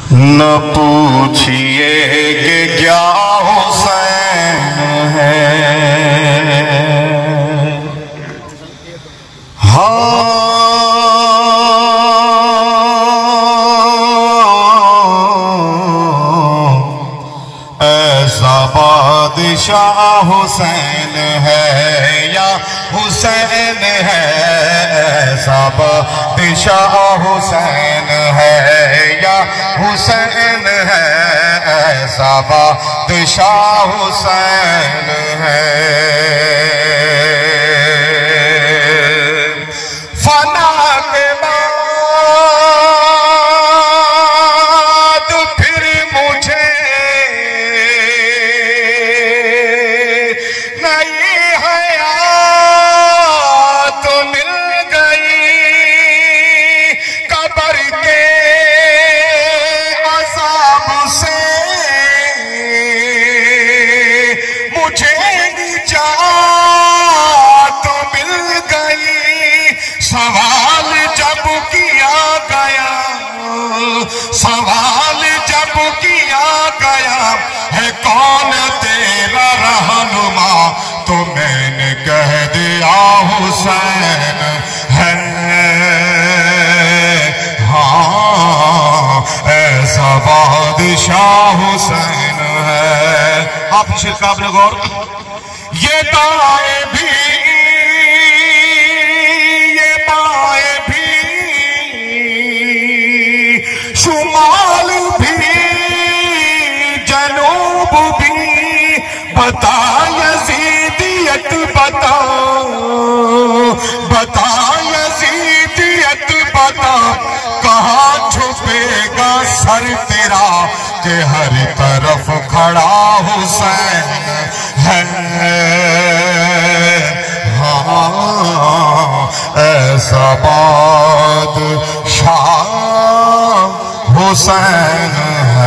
न पूछिए कि क्या हुसैन है। हाँ ऐसा बादशाह हुसैन है या हुसैन है, ऐसा बादशाह हुसैन है या हुसैन है, ऐसा बादशाह हुसैन है। फना के बाद फिर मुझे नई हयात मिल गई, कब्र के अज़ाब से मुझे निजात मिल गई। सवाल जब किया गया, सवाल जब किया गया है कौन तेरा रहनुमा, तो मैंने कह दिया हुसैन है। हाँ ऐसा बादशाह हुसैन है। आप शिरकाब ने गौर, ये दाएं भी ये बाएं भी शुमाल भी जनूब भी, बता यजीदियत बता, बता यजीदियत बता, कहाँ छुपेगा सर तेरा कि हर तरफ खड़ा हुसैन है। हाँ ऐसा बादशाह हुसैन है।